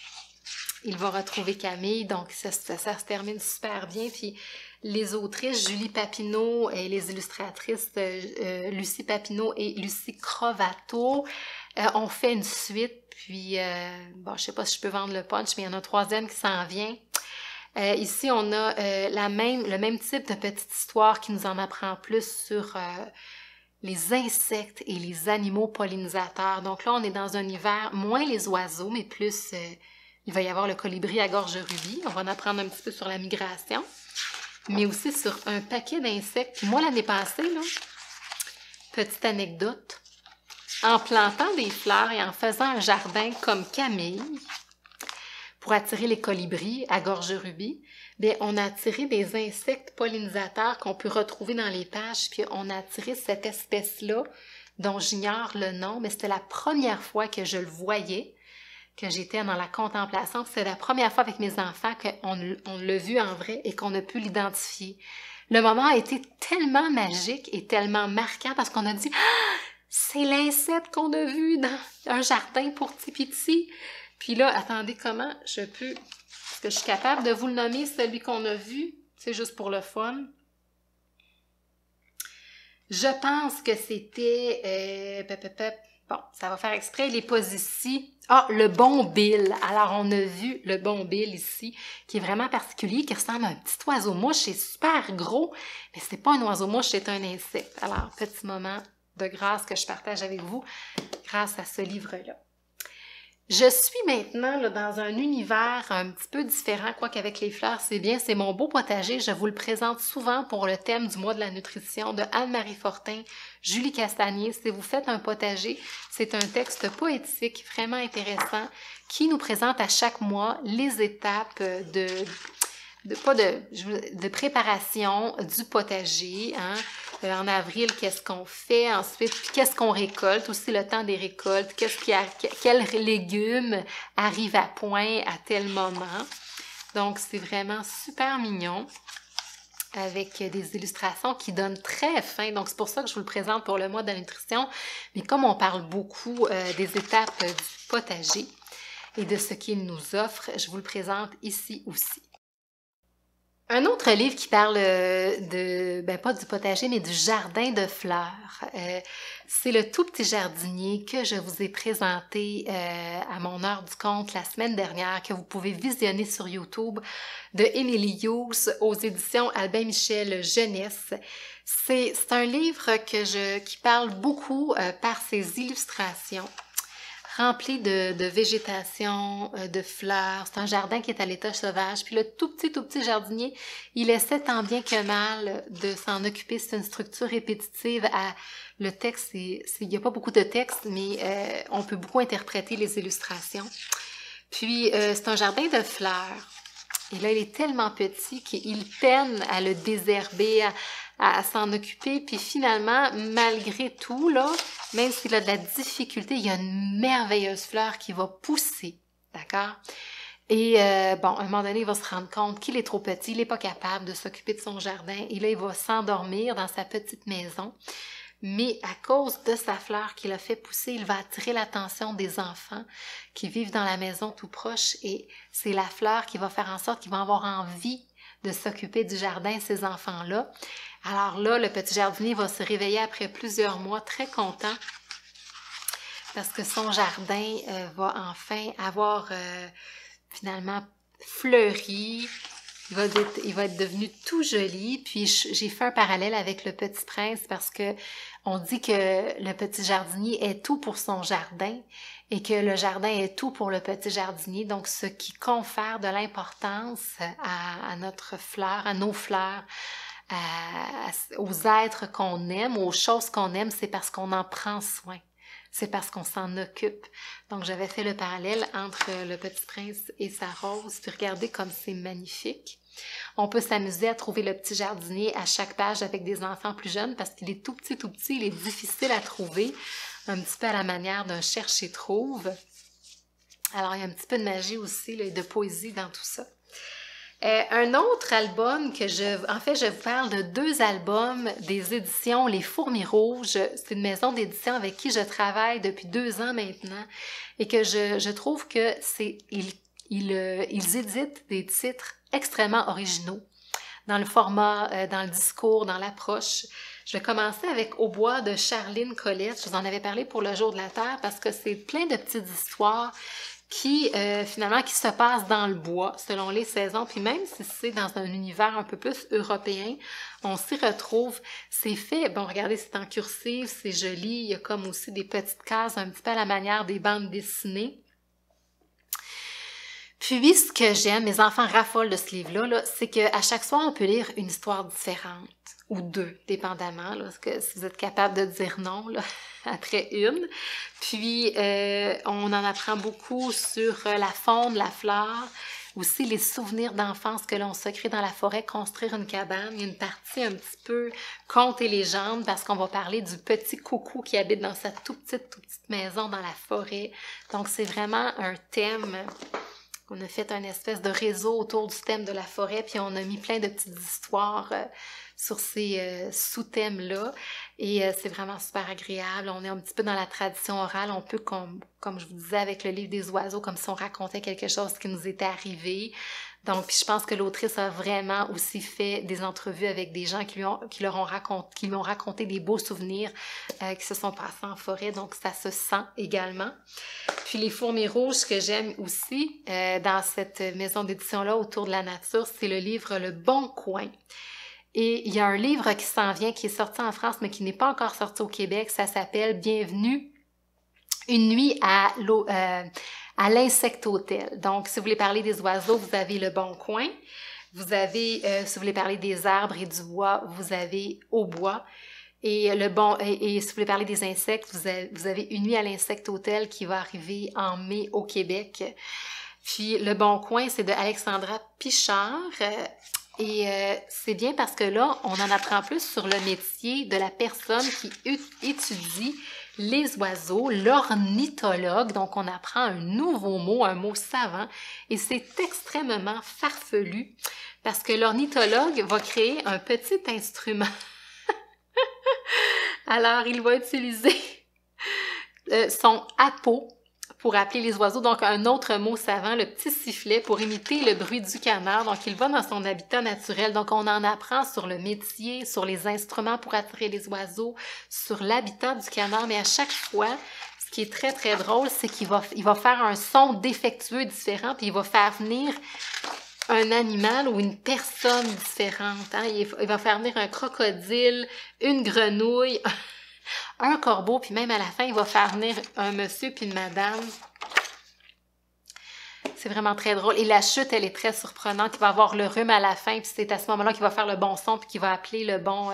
il va retrouver Camille. Donc, ça se termine super bien. Puis les autrices, Julie Papineau et les illustratrices Lucie Papineau et Lucie Crovato ont fait une suite. Puis, bon, je sais pas si je peux vendre le punch, mais il y en a un 3e qui s'en vient. Ici, on a le même type de petite histoire qui nous en apprend plus sur les insectes et les animaux pollinisateurs. Donc là, on est dans un univers, moins les oiseaux, mais plus, il va y avoir le colibri à gorge rubis. On va en apprendre un petit peu sur la migration, mais aussi sur un paquet d'insectes. Moi, l'année passée, là, petite anecdote, en plantant des fleurs et en faisant un jardin comme Camille, pour attirer les colibris à gorge rubis, bien, on a attiré des insectes pollinisateurs qu'on peut retrouver dans les pages, puis on a attiré cette espèce-là, dont j'ignore le nom, mais c'était la première fois que je le voyais, que j'étais dans la contemplation. C'était la première fois avec mes enfants qu'on l'a vu en vrai et qu'on a pu l'identifier. Le moment a été tellement magique et tellement marquant parce qu'on a dit « Ah! C'est l'insecte qu'on a vu dans un jardin pour Tipiti! » Puis là, attendez, comment je peux... Est-ce que je suis capable de vous le nommer, celui qu'on a vu? C'est juste pour le fun. Je pense que c'était... bon, ça va faire exprès, il n'est pas ici. Ah, le bombil. Alors, on a vu le bombil ici, qui est vraiment particulier, qui ressemble à un petit oiseau-mouche. C'est super gros, mais c'est pas un oiseau-mouche, c'est un insecte. Alors, petit moment de grâce que je partage avec vous grâce à ce livre-là. Je suis maintenant là, dans un univers un petit peu différent, quoique avec les fleurs, c'est bien, c'est mon beau potager. Je vous le présente souvent pour le thème du mois de la nutrition de Anne-Marie Fortin, Julie Castagnier. Si vous faites un potager, c'est un texte poétique vraiment intéressant qui nous présente à chaque mois les étapes de préparation du potager. Hein. En avril, qu'est-ce qu'on fait? Ensuite, qu'est-ce qu'on récolte? Aussi le temps des récoltes. Quels légumes arrivent à point à tel moment? Donc, c'est vraiment super mignon avec des illustrations qui donnent très faim. Donc, c'est pour ça que je vous le présente pour le mois de la nutrition. Mais comme on parle beaucoup des étapes du potager et de ce qu'il nous offre, je vous le présente ici aussi. Un autre livre qui parle pas du potager, mais du jardin de fleurs. C'est Le tout petit jardinier que je vous ai présenté à mon heure du compte la semaine dernière, que vous pouvez visionner sur YouTube, de Émilie Hughes aux éditions Albin Michel Jeunesse. C'est un livre qui parle beaucoup par ses illustrations. Rempli de végétation, de fleurs. C'est un jardin qui est à l'état sauvage. Puis le tout petit jardinier, il essaie tant bien que mal de s'en occuper. C'est une structure répétitive. Le texte, il n'y a pas beaucoup de texte, mais on peut beaucoup interpréter les illustrations. Puis, c'est un jardin de fleurs. Et là, il est tellement petit qu'il peine à le désherber, à s'en occuper. Puis finalement, malgré tout, là, même s'il a de la difficulté, il y a une merveilleuse fleur qui va pousser, d'accord? Et à un moment donné, il va se rendre compte qu'il est trop petit, il n'est pas capable de s'occuper de son jardin. Et là, il va s'endormir dans sa petite maison. Mais à cause de sa fleur qu'il a fait pousser, il va attirer l'attention des enfants qui vivent dans la maison tout proche. Et c'est la fleur qui va faire en sorte qu'ils vont avoir envie de s'occuper du jardin, ces enfants-là. Alors là, le petit jardinier va se réveiller après plusieurs mois très content parce que son jardin va enfin avoir finalement fleuri. Il va être devenu tout joli. Puis j'ai fait un parallèle avec le Petit Prince parce que on dit que le petit jardinier est tout pour son jardin et que le jardin est tout pour le petit jardinier. Donc, ce qui confère de l'importance à notre fleur, à nos fleurs, aux êtres qu'on aime, aux choses qu'on aime, c'est parce qu'on en prend soin. C'est parce qu'on s'en occupe. Donc, j'avais fait le parallèle entre le Petit Prince et sa rose. Puis regardez comme c'est magnifique. On peut s'amuser à trouver le petit jardinier à chaque page avec des enfants plus jeunes parce qu'il est tout petit, il est difficile à trouver. Un petit peu à la manière d'un cherche-et-trouve. Alors, il y a un petit peu de magie aussi, là, et de poésie dans tout ça. Un autre album en fait, je vous parle de 2 albums des éditions Les Fourmis Rouges. C'est une maison d'édition avec qui je travaille depuis 2 ans maintenant et que je trouve que ils éditent des titres extrêmement originaux dans le format, dans le discours, dans l'approche. Je vais commencer avec Au bois de Charline Colette. Je vous en avais parlé pour le jour de la Terre parce que c'est plein de petites histoires qui finalement qui se passent dans le bois selon les saisons, puis même si c'est dans un univers un peu plus européen, on s'y retrouve. C'est fait, bon regardez, c'est en cursive, c'est joli, il y a comme aussi des petites cases un petit peu à la manière des bandes dessinées. Puis, ce que j'aime, mes enfants raffolent de ce livre-là, là, c'est qu'à chaque soir, on peut lire une histoire différente, ou deux, dépendamment, là, parce que si vous êtes capable de dire non, là, après une. Puis, on en apprend beaucoup sur la faune, la flore, aussi les souvenirs d'enfance que l'on se crée dans la forêt, construire une cabane. Il y a une partie un petit peu contes et légendes, parce qu'on va parler du petit coucou qui habite dans sa toute petite maison dans la forêt. Donc, c'est vraiment un thème. On a fait un espèce de réseau autour du thème de la forêt, puis on a mis plein de petites histoires sur ces sous-thèmes-là. Et c'est vraiment super agréable. On est un petit peu dans la tradition orale. On peut, comme je vous disais avec le livre des oiseaux, comme si on racontait quelque chose qui nous était arrivé. Donc, puis je pense que l'autrice a vraiment aussi fait des entrevues avec des gens qui lui ont raconté des beaux souvenirs qui se sont passés en forêt. Donc, ça se sent également. Puis les fourmis rouges, ce que j'aime aussi dans cette maison d'édition-là autour de la nature, c'est le livre Le Bon Coin. Et il y a un livre qui s'en vient, qui est sorti en France, mais qui n'est pas encore sorti au Québec. Ça s'appelle « Bienvenue, une nuit à l'insecte hôtel ». Donc, si vous voulez parler des oiseaux, vous avez Le Bon Coin. Vous avez, si vous voulez parler des arbres et du bois, vous avez Au bois. Et si vous voulez parler des insectes, vous avez Une nuit à l'insecte hôtel qui va arriver en mai au Québec. Puis Le Bon Coin, c'est de Alexandra Pichard. Et c'est bien parce que là, on en apprend plus sur le métier de la personne qui étudie les oiseaux, l'ornithologue. Donc, on apprend un nouveau mot, un mot savant. Et c'est extrêmement farfelu parce que l'ornithologue va créer un petit instrument. Alors, il va utiliser son apo pour appeler les oiseaux, donc un autre mot savant, le petit sifflet, pour imiter le bruit du canard. Donc, il va dans son habitat naturel. Donc, on en apprend sur le métier, sur les instruments pour attirer les oiseaux, sur l'habitat du canard. Mais à chaque fois, ce qui est très, très drôle, c'est qu'il va faire un son défectueux différent, puis il va faire venir un animal ou une personne différente. Hein? Il va faire venir un crocodile, une grenouille, un corbeau, puis même à la fin, il va faire venir un monsieur puis une madame. C'est vraiment très drôle. Et la chute, elle est très surprenante. Il va avoir le rhume à la fin, puis c'est à ce moment-là qu'il va faire le bon son, puis qu'il va appeler le bon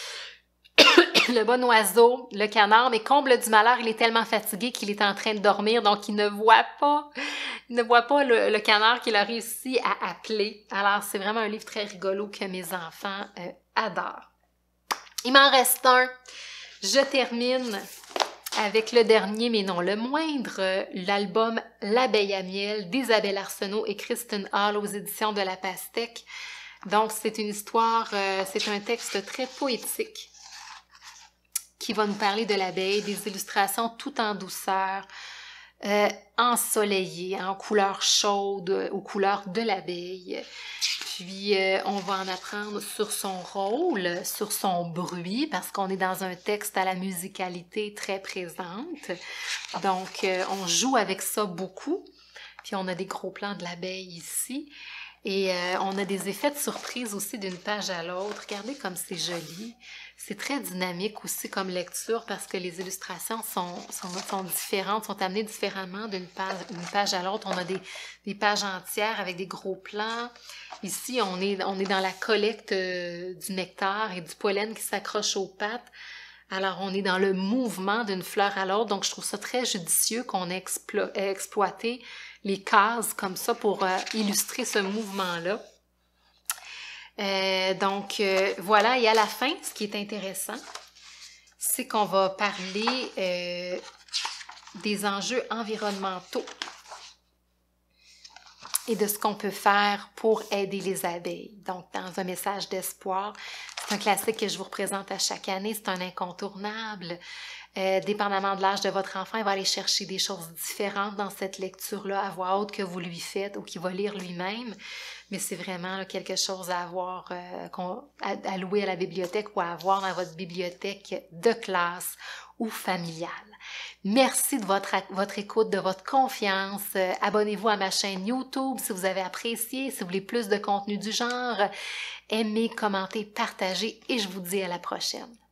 oiseau, le canard. Mais comble du malheur, il est tellement fatigué qu'il est en train de dormir, donc il ne voit pas le canard qu'il a réussi à appeler. Alors, c'est vraiment un livre très rigolo que mes enfants adorent. Il m'en reste un. Je termine avec le dernier, mais non le moindre, l'album L'abeille à miel d'Isabelle Arsenault et Kristen Hall aux éditions de La Pastèque. Donc, c'est une histoire, c'est un texte très poétique qui va nous parler de l'abeille, des illustrations tout en douceur, ensoleillées, en couleur chaude, aux couleurs de l'abeille. Puis, on va en apprendre sur son rôle, sur son bruit, parce qu'on est dans un texte à la musicalité très présente. Donc, on joue avec ça beaucoup. Puis, on a des gros plans de l'abeille ici. Et on a des effets de surprise aussi d'une page à l'autre. Regardez comme c'est joli. C'est très dynamique aussi comme lecture parce que les illustrations sont différentes, sont amenées différemment d'une page à l'autre. On a des pages entières avec des gros plans. Ici, on est dans la collecte du nectar et du pollen qui s'accroche aux pattes. Alors, on est dans le mouvement d'une fleur à l'autre. Donc, je trouve ça très judicieux qu'on ait exploité les cases comme ça pour illustrer ce mouvement-là. Voilà. Et à la fin, ce qui est intéressant, c'est qu'on va parler des enjeux environnementaux et de ce qu'on peut faire pour aider les abeilles. Donc, dans un message d'espoir, c'est un classique que je vous représente à chaque année, c'est un incontournable. Dépendamment de l'âge de votre enfant, il va aller chercher des choses différentes dans cette lecture-là à voix haute que vous lui faites ou qu'il va lire lui-même. Mais c'est vraiment là, quelque chose à avoir, à louer à la bibliothèque ou à avoir dans votre bibliothèque de classe ou familiale. Merci de votre écoute, de votre confiance. Abonnez-vous à ma chaîne YouTube si vous avez apprécié, si vous voulez plus de contenu du genre. Aimez, commentez, partagez et je vous dis à la prochaine.